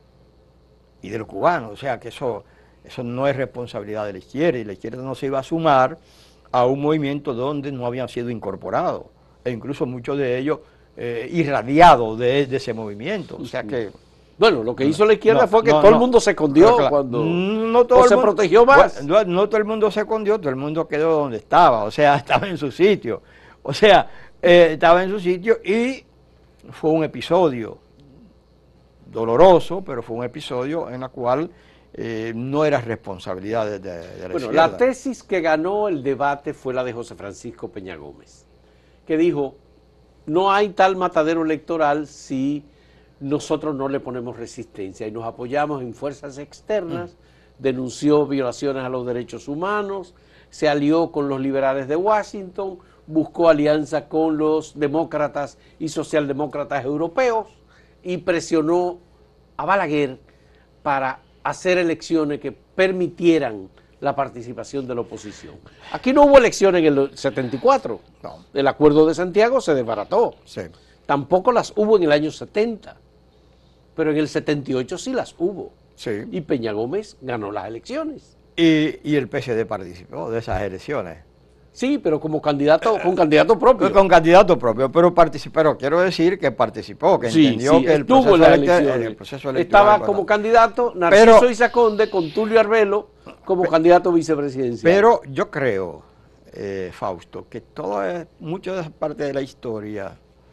y de los cubanos, o sea que eso, eso no es responsabilidad de la izquierda y la izquierda no se iba a sumar a un movimiento donde no habían sido incorporados, e incluso muchos de ellos eh, irradiados de, de ese movimiento, o sea que... Bueno, lo que hizo la izquierda no, fue que no, todo no, el mundo se escondió claro, cuando no todo o el se mundo, protegió más. No, no todo el mundo se escondió, todo el mundo quedó donde estaba, o sea, estaba en su sitio. O sea, eh, estaba en su sitio y fue un episodio doloroso, pero fue un episodio en el cual eh, no era responsabilidad de, de, de la Bueno, izquierda. la tesis que ganó el debate fue la de José Francisco Peña Gómez, que dijo, no hay tal matadero electoral si nosotros no le ponemos resistencia y nos apoyamos en fuerzas externas, mm. denunció violaciones a los derechos humanos, se alió con los liberales de Washington, buscó alianza con los demócratas y socialdemócratas europeos y presionó a Balaguer para hacer elecciones que permitieran la participación de la oposición. Aquí no hubo elecciones en el setenta y cuatro, no. El Acuerdo de Santiago se desbarató, sí. Tampoco las hubo en el año setenta, pero en el setenta y ocho sí las hubo, sí. Y Peña Gómez ganó las elecciones. Y, y el P S D participó de esas elecciones. Sí, pero como candidato, con candidato propio. Con candidato propio, pero participó, pero quiero decir que participó, que sí, entendió sí, que el proceso, proceso, electoral, el, el proceso electoral... Estaba como candidato Narciso pero, Isaconde con Tulio Arbelo como pe, candidato vicepresidencial. Pero yo creo, eh, Fausto, que toda, mucha de esa parte de la historia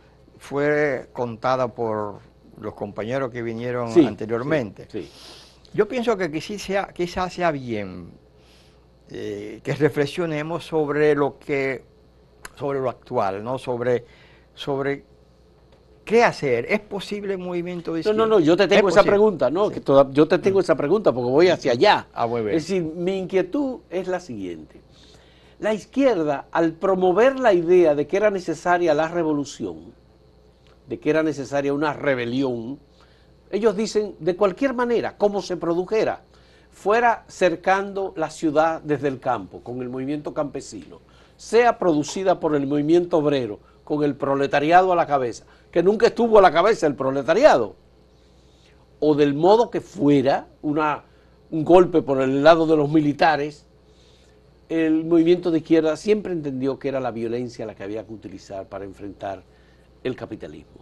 fue contada por los compañeros que vinieron sí, anteriormente. Sí, sí. Yo pienso que quizás sea, quizás sea bien eh, que reflexionemos sobre lo que, sobre lo actual, ¿no? Sobre, sobre qué hacer. ¿Es posible un movimiento de izquierda? No, no, no, yo te tengo esa pregunta, ¿no? Sí. Que toda, yo te tengo mm. esa pregunta porque voy hacia allá. Ah, muy bien. Es decir, mi inquietud es la siguiente. La izquierda, al promover la idea de que era necesaria la revolución, de que era necesaria una rebelión, ellos dicen, de cualquier manera, como se produjera, fuera cercando la ciudad desde el campo, con el movimiento campesino, sea producida por el movimiento obrero, con el proletariado a la cabeza, que nunca estuvo a la cabeza el proletariado, o del modo que fuera, una, un golpe por el lado de los militares, el movimiento de izquierda siempre entendió que era la violencia la que había que utilizar para enfrentar el capitalismo.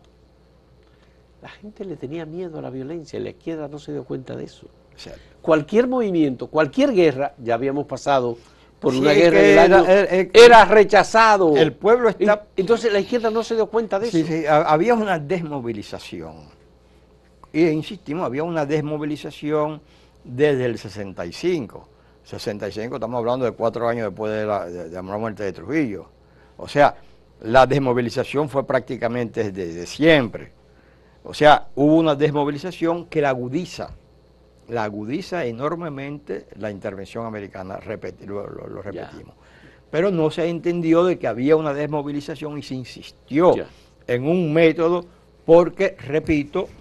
La gente le tenía miedo a la violencia y la izquierda no se dio cuenta de eso. Cierto. Cualquier movimiento, cualquier guerra, ya habíamos pasado por sí, una guerra en el año, era, el, el, era rechazado. El pueblo está... Y, entonces la izquierda no se dio cuenta de sí, eso. Sí, había una desmovilización. Y insistimos, había una desmovilización desde el sesenta y cinco. sesenta y cinco, estamos hablando de cuatro años después de la, de, de la muerte de Trujillo. O sea, la desmovilización fue prácticamente desde siempre. O sea, hubo una desmovilización que la agudiza, la agudiza enormemente la intervención americana, repeti, lo, lo, lo repetimos. Yeah. Pero no se entendió de que había una desmovilización y se insistió yeah. en un método porque, repito,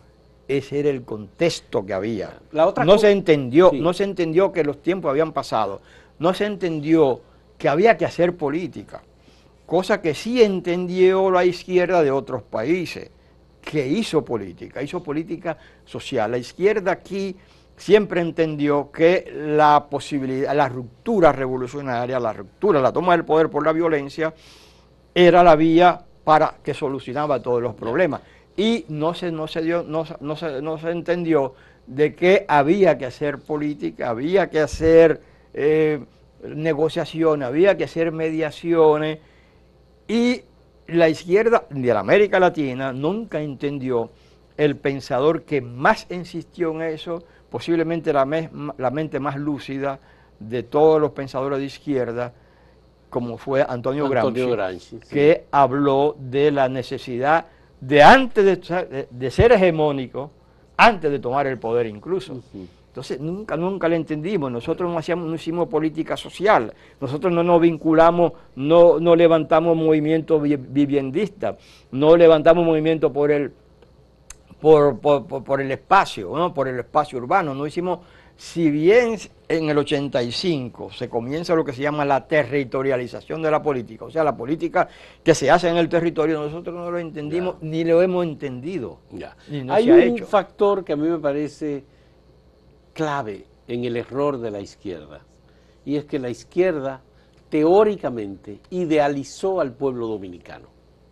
ese era el contexto que había. La otra no se entendió, sí. no se entendió que los tiempos habían pasado, no se entendió que había que hacer política, cosa que sí entendió la izquierda de otros países, que hizo política, hizo política social. La izquierda aquí siempre entendió que la posibilidad, la ruptura revolucionaria, la ruptura, la toma del poder por la violencia, era la vía para que solucionaba todos los problemas. Y no se, no se dio, no, no se, no se entendió de que había que hacer política, había que hacer eh, negociaciones, había que hacer mediaciones, y la izquierda de la América Latina nunca entendió. El pensador que más insistió en eso, posiblemente la, me, la mente más lúcida de todos los pensadores de izquierda, como fue Antonio, Antonio Gramsci, Gramsci sí. que habló de la necesidad de antes de, de, de ser hegemónico, antes de tomar el poder incluso. Uh-huh. Entonces nunca, nunca le entendimos. Nosotros no hacíamos, no hicimos política social, nosotros no nos vinculamos, no, no levantamos movimiento viviendista, no levantamos movimiento por el, por, por, por, por el espacio, ¿no? Por el espacio urbano. No hicimos, si bien en el ochenta y cinco se comienza lo que se llama la territorialización de la política, o sea, la política que se hace en el territorio, nosotros no lo entendimos, ya. ni lo hemos entendido. Ya. No Hay se ha un hecho. factor que a mí me parece clave en el error de la izquierda, y es que la izquierda teóricamente idealizó al pueblo dominicano.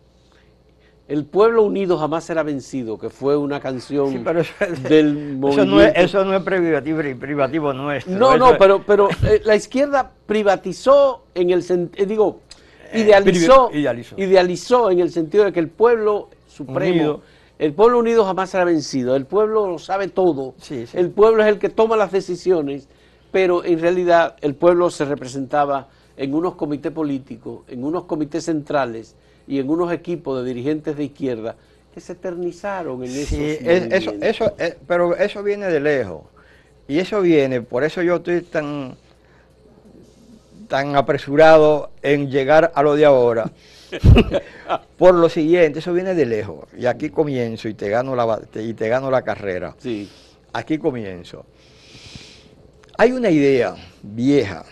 El pueblo unido jamás será vencido, que fue una canción sí, pero eso, del movimiento. Eso no es, eso no es privativo, privativo nuestro. No, eso no, es... pero, pero eh, la izquierda privatizó en el sentido, eh, digo, idealizó, eh, idealizó, idealizó en el sentido de que el pueblo supremo, unido. El pueblo unido jamás será vencido, el pueblo lo sabe todo, sí, sí. el pueblo es el que toma las decisiones, pero en realidad el pueblo se representaba en unos comités políticos, en unos comités centrales y en unos equipos de dirigentes de izquierda que se eternizaron en sí, esos es, eso, eso es, pero eso viene de lejos, y eso viene, por eso yo estoy tan, tan apresurado en llegar a lo de ahora, por lo siguiente, eso viene de lejos, y aquí comienzo y te gano la, y te gano la carrera, sí. Aquí comienzo. Hay una idea vieja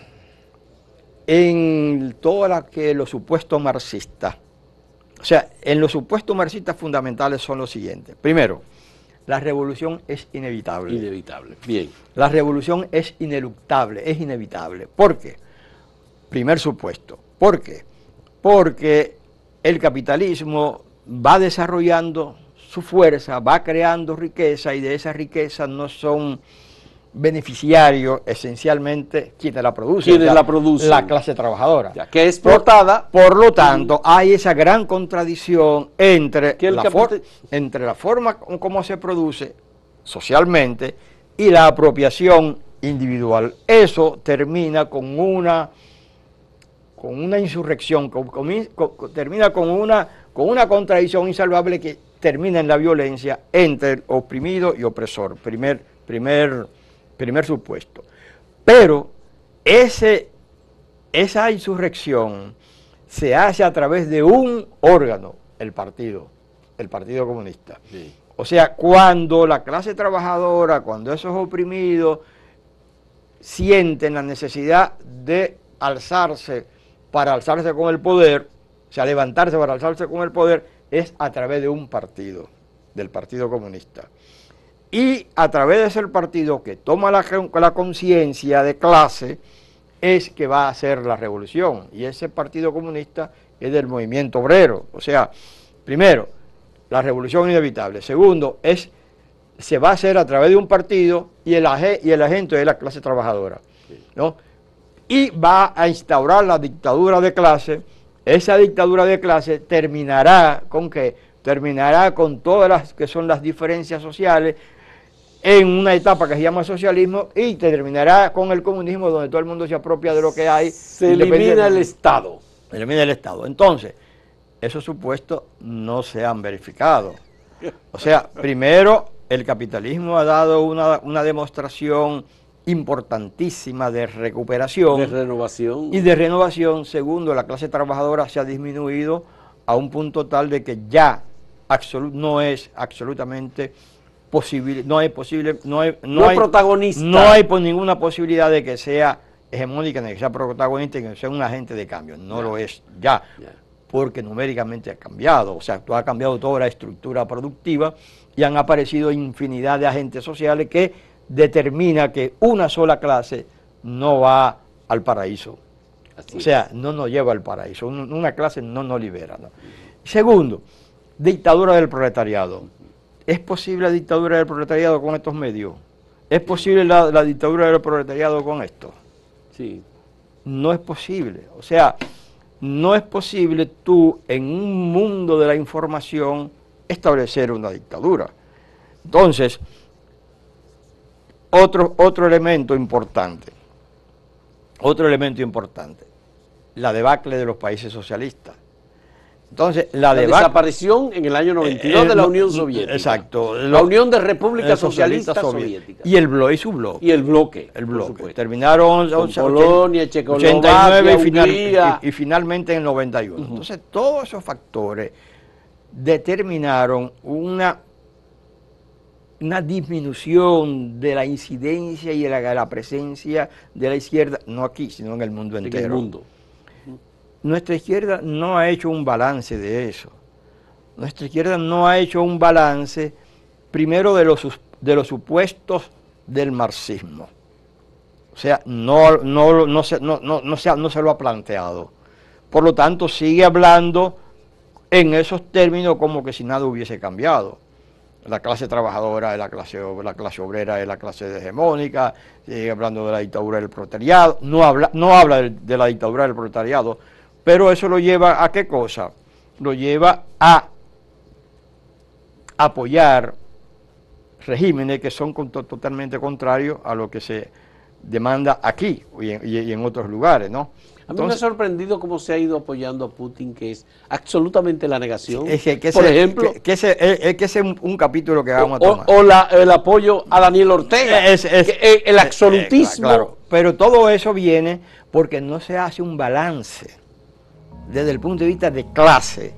en toda la que los supuestos marxistas, o sea, en los supuestos marxistas fundamentales son los siguientes. Primero, la revolución es inevitable. Inevitable, bien. La revolución es ineluctable, es inevitable. ¿Por qué? Primer supuesto. ¿Por qué? Porque el capitalismo va desarrollando su fuerza, va creando riqueza, y de esa riqueza no son beneficiarios esencialmente quienes la producen. Quienes la producen. La clase trabajadora. Ya, que es explotada. Por, por lo tanto, hay esa gran contradicción entre, la, for, entre la forma como se produce socialmente y la apropiación individual. Eso termina con una, con una insurrección, con, con, con, termina con una, con una contradicción insalvable que termina en la violencia entre el oprimido y opresor. Primer, primer Primer supuesto. Pero ese, esa insurrección se hace a través de un órgano, el partido, el Partido Comunista. Sí. O sea, cuando la clase trabajadora, cuando esos oprimidos sienten la necesidad de alzarse para alzarse con el poder, o sea, levantarse para alzarse con el poder, es a través de un partido, del Partido Comunista. Y a través de ese partido que toma la, la conciencia de clase, es que va a hacer la revolución. Y ese Partido Comunista es del movimiento obrero. O sea, primero, la revolución inevitable. Segundo, es, se va a hacer a través de un partido y el, y el agente es la clase trabajadora, ¿no? Y va a instaurar la dictadura de clase. Esa dictadura de clase terminará con ¿qué? Terminará con todas las que son las diferencias sociales, en una etapa que se llama socialismo, y terminará con el comunismo, donde todo el mundo se apropia de lo que hay. Se elimina el Estado. Se elimina el Estado. Entonces, esos supuestos no se han verificado. O sea, primero, el capitalismo ha dado una, una demostración importantísima de recuperación. De renovación. Y de renovación. Segundo, la clase trabajadora se ha disminuido a un punto tal de que ya absolut, no es absolutamente posible, no hay posible, no hay, no no hay protagonista. No hay por ninguna posibilidad de que sea hegemónica, ni que sea protagonista, ni que sea un agente de cambio. No ya. lo es ya, ya, porque numéricamente ha cambiado. O sea, ha cambiado toda la estructura productiva y han aparecido infinidad de agentes sociales que determina que una sola clase no va al paraíso. Así o sea, es. no nos lleva al paraíso. Una clase no nos libera, ¿no? Segundo, dictadura del proletariado. ¿Es posible la dictadura del proletariado con estos medios? ¿Es posible la, la dictadura del proletariado con esto? Sí. No es posible. O sea, no es posible tú en un mundo de la información establecer una dictadura. Entonces, otro, otro elemento importante, otro elemento importante, la debacle de los países socialistas. Entonces, la, la desaparición en el año noventa y dos eh, de la Unión Soviética. Exacto. La Unión de Repúblicas Socialistas Soviéticas. Y el bloque, y su bloque. Y el bloque. El bloque. Terminaron con Polonia, Checoslovaquia, ochenta y nueve y, final, y, y finalmente en el noventa y uno. Uh-huh. Entonces, todos esos factores determinaron una, una disminución de la incidencia y de la, de la presencia de la izquierda, no aquí, sino en el mundo entero. En el mundo. Nuestra izquierda no ha hecho un balance de eso. Nuestra izquierda no ha hecho un balance, primero, de los, de los supuestos del marxismo. O sea, no, no, no, se, no, no, no, se, no se lo ha planteado. Por lo tanto, sigue hablando en esos términos como que si nada hubiese cambiado. La clase trabajadora es la clase, la clase obrera es la clase hegemónica, sigue hablando de la dictadura del proletariado, no habla, no habla de, de la dictadura del proletariado. Pero eso lo lleva a qué cosa? Lo lleva a apoyar regímenes que son totalmente contrarios a lo que se demanda aquí y en, y en otros lugares, ¿no? A mí Entonces, me ha sorprendido cómo se ha ido apoyando a Putin, que es absolutamente la negación. Es que, que Por ese, ejemplo, que, que ese es que ese un, un capítulo que vamos o, a tomar. O la, el apoyo a Daniel Ortega, es, es, que, eh, el absolutismo. Eh, claro, pero todo eso viene porque no se hace un balance desde el punto de vista de clase,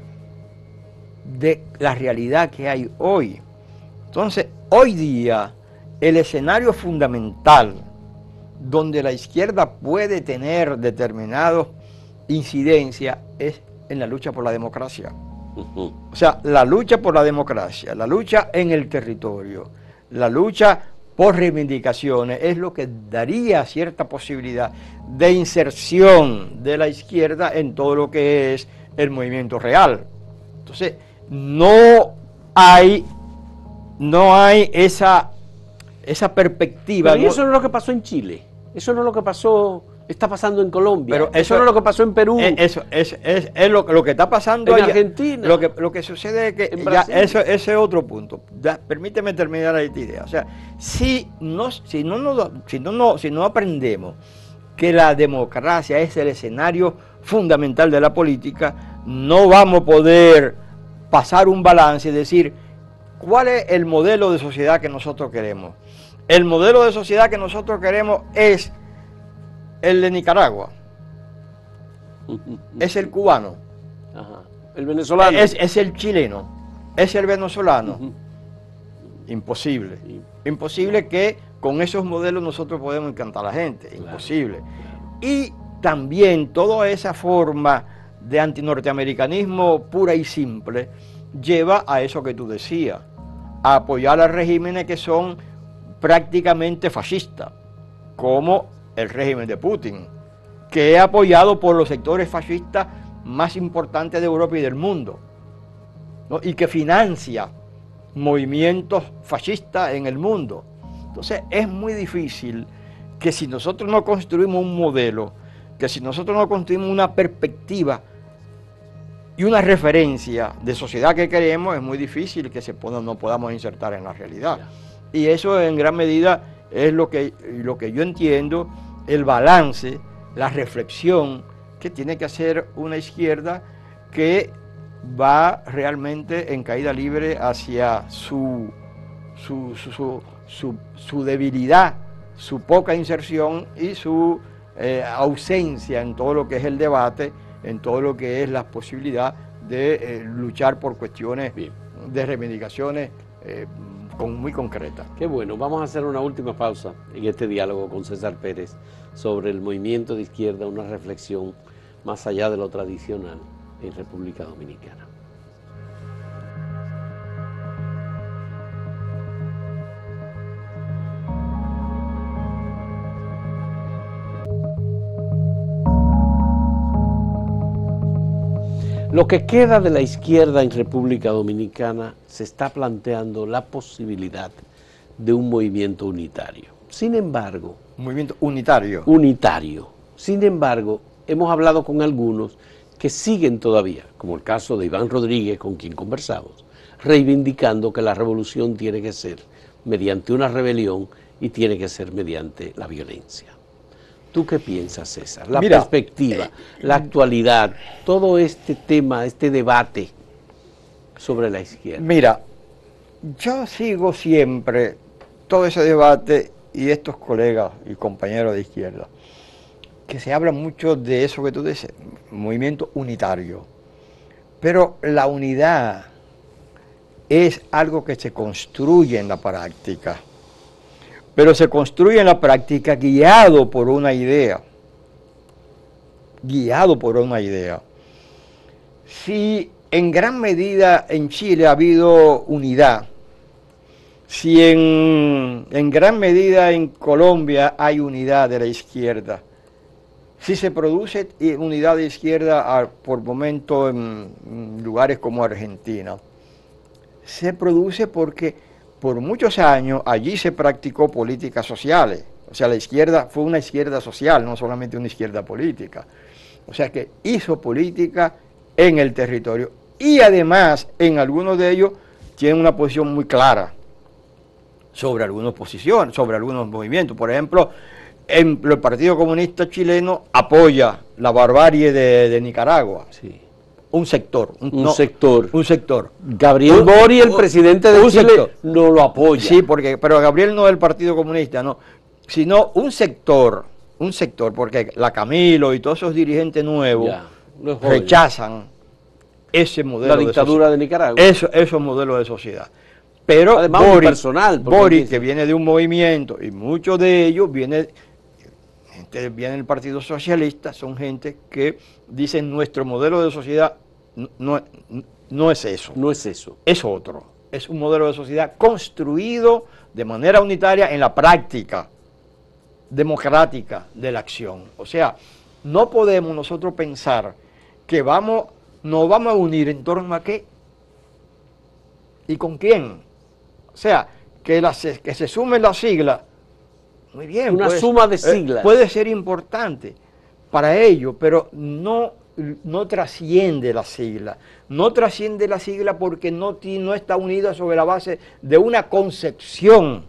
de la realidad que hay hoy. Entonces, hoy día, el escenario fundamental donde la izquierda puede tener determinadas incidencias es en la lucha por la democracia. Uh-huh. O sea, la lucha por la democracia, la lucha en el territorio, la lucha por reivindicaciones, es lo que daría cierta posibilidad de inserción de la izquierda en todo lo que es el movimiento real. Entonces, no hay, no hay esa, esa perspectiva. Pero eso no es lo que pasó en Chile, eso no es lo que pasó, está pasando en Colombia, pero eso, eso no es lo que pasó en Perú. Es, eso es, es, es lo, lo que está pasando en allá, Argentina. Lo que, lo que sucede es que ya eso, ese es otro punto. Ya, permíteme terminar esta idea. O sea, si no, si no, no, si no, no, si no aprendemos que la democracia es el escenario fundamental de la política, no vamos a poder pasar un balance y decir cuál es el modelo de sociedad que nosotros queremos. El modelo de sociedad que nosotros queremos es el de Nicaragua, es el cubano, ajá. El venezolano, es, es el chileno, es el venezolano. Uh-huh. Imposible, sí. Imposible que con esos modelos nosotros podemos encantar a la gente, claro. Imposible. Claro. Y también toda esa forma de antinorteamericanismo pura y simple lleva a eso que tú decías, a apoyar a regímenes que son prácticamente fascistas, como el régimen de Putin, que es apoyado por los sectores fascistas más importantes de Europa y del mundo, ¿no? Y que financia movimientos fascistas en el mundo. Entonces es muy difícil que si nosotros no construimos un modelo, que si nosotros no construimos una perspectiva y una referencia de sociedad que queremos, es muy difícil que se pueda, no podamos insertar en la realidad. Y eso en gran medida es lo que, lo que yo entiendo, el balance, la reflexión que tiene que hacer una izquierda que va realmente en caída libre hacia su, su, su, su, su, su debilidad, su poca inserción y su eh, ausencia en todo lo que es el debate, en todo lo que es la posibilidad de eh, luchar por cuestiones Bien. de reivindicaciones eh, con, muy concretas. Qué bueno, vamos a hacer una última pausa en este diálogo con César Pérez sobre el movimiento de izquierda, una reflexión más allá de lo tradicional en República Dominicana. Lo que queda de la izquierda en República Dominicana, se está planteando la posibilidad de un movimiento unitario. Sin embargo... Un movimiento unitario. Unitario. Sin embargo, hemos hablado con algunos que siguen todavía, como el caso de Iván Rodríguez, con quien conversamos, reivindicando que la revolución tiene que ser mediante una rebelión y tiene que ser mediante la violencia. ¿Tú qué piensas, César? La Mira, perspectiva, eh, la actualidad, todo este tema, este debate sobre la izquierda. Mira, yo sigo siempre todo ese debate y estos colegas y compañeros de izquierda, que se habla mucho de eso que tú dices, movimiento unitario. Pero la unidad es algo que se construye en la práctica. Pero se construye en la práctica guiado por una idea. Guiado por una idea. Si en gran medida en Chile ha habido unidad, si en, en gran medida en Colombia hay unidad de la izquierda, si se produce unidad de izquierda por momento en, en lugares como Argentina, se produce porque por muchos años allí se practicó políticas sociales. O sea, la izquierda fue una izquierda social, no solamente una izquierda política. O sea que hizo política en el territorio. Y además, en algunos de ellos, tienen una posición muy clara sobre algunas posiciones, sobre algunos movimientos. Por ejemplo, en, el Partido Comunista Chileno apoya la barbarie de, de Nicaragua. Sí. Un sector. Un, no, sector. Un sector. Gabriel un, Boric, el presidente de un Chile, sector. no lo apoya. Sí, porque, pero Gabriel no es el Partido Comunista, no, sino un sector, un sector, porque la Camilo y todos esos dirigentes nuevos ya, rechazan ese modelo la dictadura de, de Nicaragua. Eso, esos modelos de sociedad. Pero además Boric, personal, Boric que viene de un movimiento, y muchos de ellos viene, gente viene del Partido Socialista, son gente que dicen nuestro modelo de sociedad no, no, no es eso. No es eso. Es otro. Es un modelo de sociedad construido de manera unitaria en la práctica democrática de la acción. O sea, no podemos nosotros pensar que vamos, nos vamos a unir en torno a qué y con quién. O sea, que, la, que se sumen las siglas. Muy bien. Una puede, suma de siglas. Eh, puede ser importante para ello, pero no, no trasciende la sigla. No trasciende la sigla porque no, no está unida sobre la base de una concepción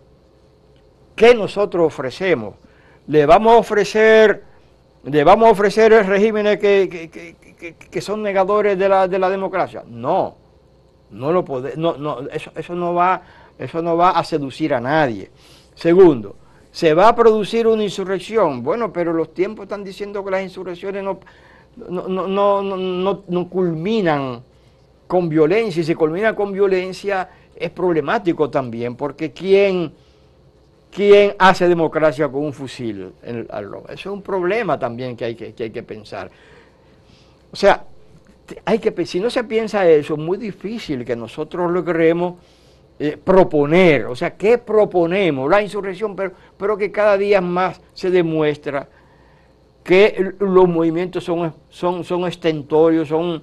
que nosotros ofrecemos. Le vamos a ofrecer, le vamos a ofrecer regímenes que, que, que, que, que son negadores de la, de la democracia. No, no lo puede, no, no, eso, eso no va, eso no va a seducir a nadie. Segundo, ¿se va a producir una insurrección? Bueno, pero los tiempos están diciendo que las insurrecciones no, no, no, no, no, no, no culminan con violencia, y si culminan con violencia es problemático también, porque ¿quién, quién hace democracia con un fusil? Eso es un problema también que hay que, que, hay que pensar. O sea, hay que, si no se piensa eso, es muy difícil que nosotros logremos Eh, proponer, o sea, ¿qué proponemos? La insurrección, pero, pero que cada día más se demuestra que los movimientos son, son, son estentorios, son,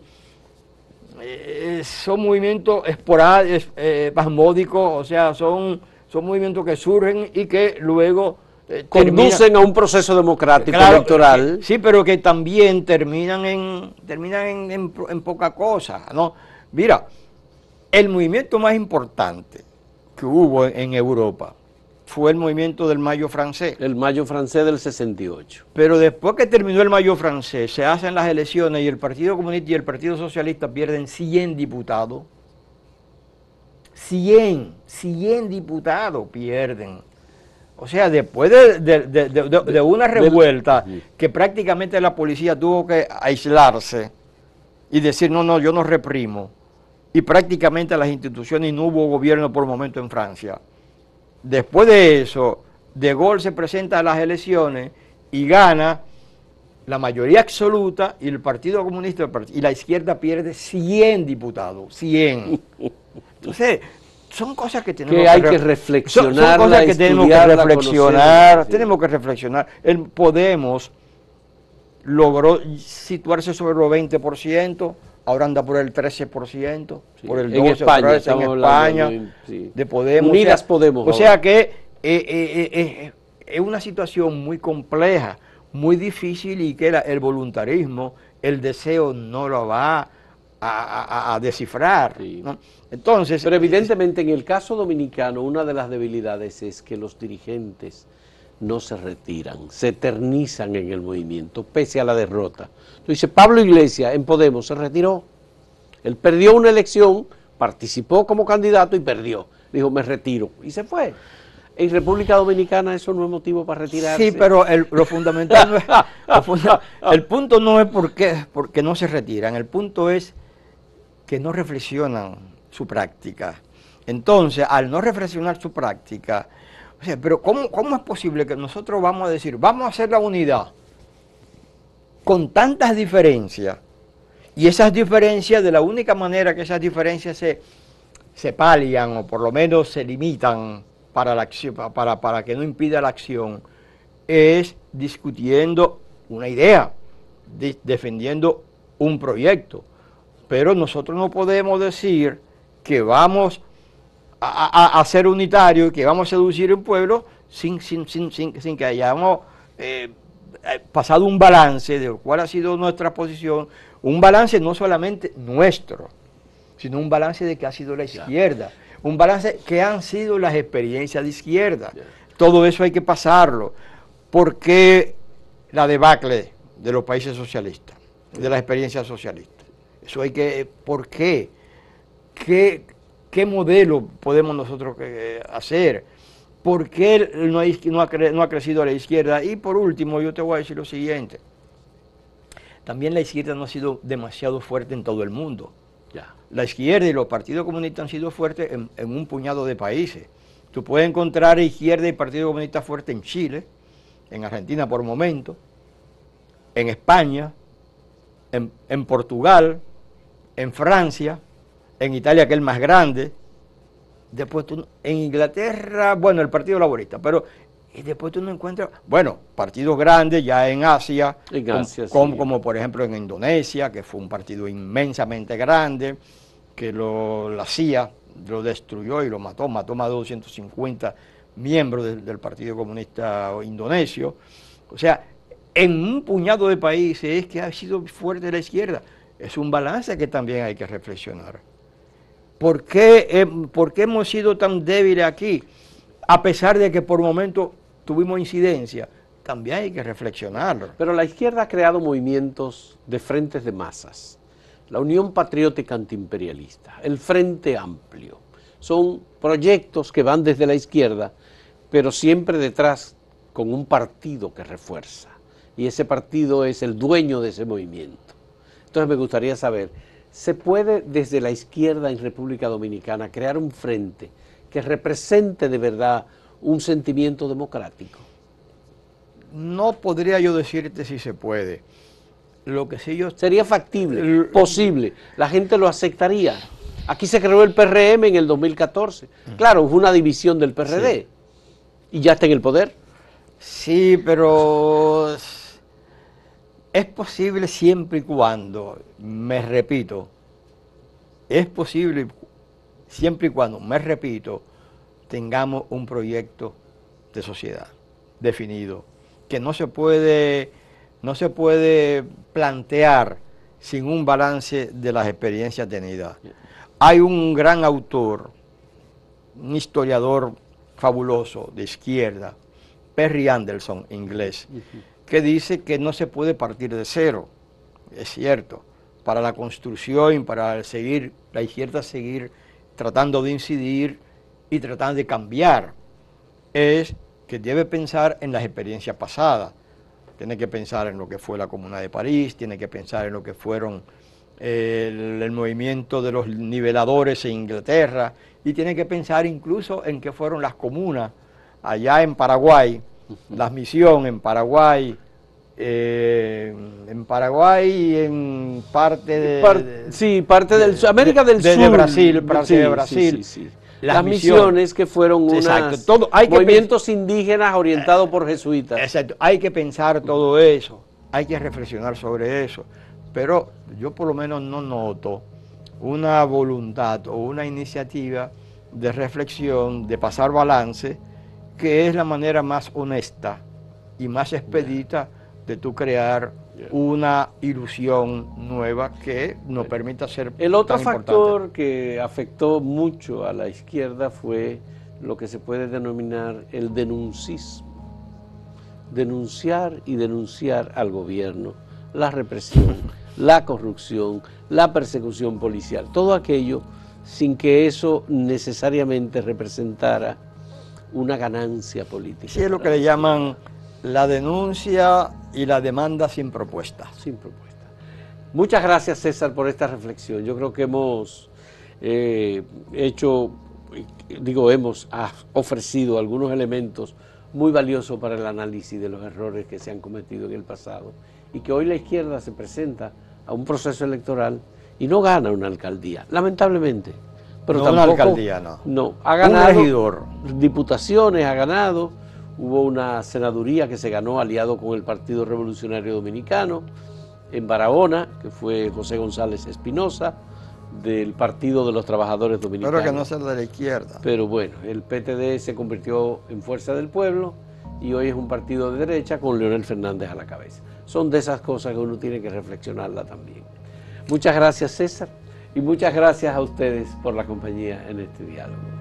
eh, son movimientos esporádicos, eh, pasmódicos, o sea, son, son movimientos que surgen y que luego eh, conducen a un proceso democrático, claro, electoral. Que, sí, pero que también terminan en, terminan en, en, en poca cosa, ¿no? Mira, el movimiento más importante que hubo en Europa fue el movimiento del Mayo francés. El Mayo francés del sesenta y ocho. Pero después que terminó el Mayo francés, se hacen las elecciones y el Partido Comunista y el Partido Socialista pierden cien diputados. cien, cien diputados pierden. O sea, después de, de, de, de, de una revuelta que prácticamente la policía tuvo que aislarse y decir, no, no, yo no reprimo. y prácticamente las instituciones y no hubo gobierno por momento en Francia. Después de eso, De Gaulle se presenta a las elecciones y gana la mayoría absoluta y el Partido Comunista y la izquierda pierde cien diputados, cien. Entonces, son cosas que tenemos que, que, hay que reflexionar. Son, son cosas que tenemos que reflexionar, tenemos que reflexionar. El Podemos logró situarse sobre los veinte por ciento, ahora anda por el trece por ciento, sí, por el doce por ciento en España, en España de, sí. de Podemos. Unidas o sea, Podemos. O sea que eh, eh, eh, es una situación muy compleja, muy difícil y que la, el voluntarismo, el deseo no lo va a, a, a descifrar. Sí. ¿no? Entonces, pero evidentemente en el caso dominicano una de las debilidades es que los dirigentes no se retiran, se eternizan en el movimiento, pese a la derrota. Entonces, Pablo Iglesias en Podemos se retiró. Él perdió una elección, participó como candidato y perdió. Dijo, me retiro, y se fue. En República Dominicana eso no es motivo para retirarse. Sí, pero el, lo fundamental no es, lo funda, el punto no es por qué, porque no se retiran, el punto es que no reflexionan su práctica. Entonces, al no reflexionar su práctica, o sea, pero ¿cómo, ¿cómo es posible que nosotros vamos a decir, vamos a hacer la unidad con tantas diferencias? Y esas diferencias, de la única manera que esas diferencias se, se palian o por lo menos se limitan para, la acción, para, para que no impida la acción, es discutiendo una idea, de, defendiendo un proyecto. Pero nosotros no podemos decir que vamos a, a, a ser unitarios y que vamos a seducir un pueblo sin, sin, sin, sin, sin que hayamos eh, pasado un balance de cuál ha sido nuestra posición, un balance no solamente nuestro, sino un balance de que ha sido la izquierda, yeah. un balance que han sido las experiencias de izquierda. Yeah. Todo eso hay que pasarlo, porque la debacle de los países socialistas, de las experiencias socialistas, eso hay que, ¿por qué? ¿Qué, qué modelo podemos nosotros hacer? ¿Por qué no, hay, no, ha cre, no ha crecido la izquierda? Y por último, yo te voy a decir lo siguiente. También la izquierda no ha sido demasiado fuerte en todo el mundo. Ya. La izquierda y los partidos comunistas han sido fuertes en, en un puñado de países. Tú puedes encontrar izquierda y partido comunista fuerte en Chile, en Argentina por momento, en España, en, en Portugal, en Francia, en Italia, que es el más grande. Después tú, en Inglaterra, bueno, el Partido Laborista, pero y después tú no encuentras, bueno, partidos grandes ya en Asia, en Asia como, como, sí. como por ejemplo en Indonesia, que fue un partido inmensamente grande, que lo, la C I A lo destruyó y lo mató, mató más de doscientos cincuenta miembros de, del Partido Comunista Indonesio. O sea, en un puñado de países es que ha sido fuerte la izquierda. Es un balance que también hay que reflexionar. ¿Por qué, eh, ¿Por qué hemos sido tan débiles aquí? A pesar de que por momentos tuvimos incidencia, también hay que reflexionarlo. Pero la izquierda ha creado movimientos de frentes de masas. La Unión Patriótica Antiimperialista, el Frente Amplio, son proyectos que van desde la izquierda, pero siempre detrás con un partido que refuerza. Y ese partido es el dueño de ese movimiento. Entonces me gustaría saber, ¿se puede desde la izquierda en República Dominicana crear un frente que represente de verdad un sentimiento democrático? No podría yo decirte si se puede. Lo que sí yo... Sería factible, el, posible, la gente lo aceptaría. Aquí se creó el P R M en el dos mil catorce. Claro, fue una división del P R D. Sí. Y ya está en el poder. Sí, pero es posible siempre y cuando, me repito, es posible siempre y cuando, me repito, tengamos un proyecto de sociedad definido, que no se puede, no se puede plantear sin un balance de las experiencias tenidas. Hay un gran autor, un historiador fabuloso de izquierda, Perry Anderson, inglés, que dice que no se puede partir de cero. Es cierto, para la construcción, para seguir, la izquierda seguir tratando de incidir y tratando de cambiar, es que debe pensar en las experiencias pasadas. Tiene que pensar en lo que fue la Comuna de París, tiene que pensar en lo que fueron el, el movimiento de los niveladores en Inglaterra, y tiene que pensar incluso en qué fueron las comunas allá en Paraguay, uh-huh. las misiones en Paraguay, eh, en Paraguay y en parte de... Par sí, parte de, del América del de, Sur. De Brasil, parte sí, de Brasil. Sí, sí, sí. Las, las misiones, misiones que fueron unos movimientos indígenas orientados por jesuitas. Exacto, hay que pensar todo eso, hay que reflexionar sobre eso, pero yo por lo menos no noto una voluntad o una iniciativa de reflexión, de pasar balance, que es la manera más honesta y más expedita de tú crear una ilusión nueva que nos permita ser El otro tan factor importante. que afectó mucho a la izquierda fue lo que se puede denominar el denuncismo. Denunciar y denunciar al gobierno, la represión, la corrupción, la persecución policial, todo aquello sin que eso necesariamente representara una ganancia política. Sí, es lo que le llaman la denuncia y la demanda sin propuesta. Sin propuesta. Muchas gracias, César, por esta reflexión. Yo creo que hemos eh, hecho, digo, hemos ofrecido algunos elementos muy valiosos para el análisis de los errores que se han cometido en el pasado y que hoy la izquierda se presenta a un proceso electoral y no gana una alcaldía, lamentablemente. Pero no tampoco, una alcaldía, no. No, ha ganado un regidor. Diputaciones, ha ganado, hubo una senaduría que se ganó aliado con el Partido Revolucionario Dominicano, en Barahona, que fue José González Espinosa, del Partido de los Trabajadores Dominicanos. Pero que no sea de la izquierda. Pero bueno, el P T D se convirtió en Fuerza del Pueblo y hoy es un partido de derecha con Leonel Fernández a la cabeza. Son de esas cosas que uno tiene que reflexionarla también. Muchas gracias, César, y muchas gracias a ustedes por la compañía en este diálogo.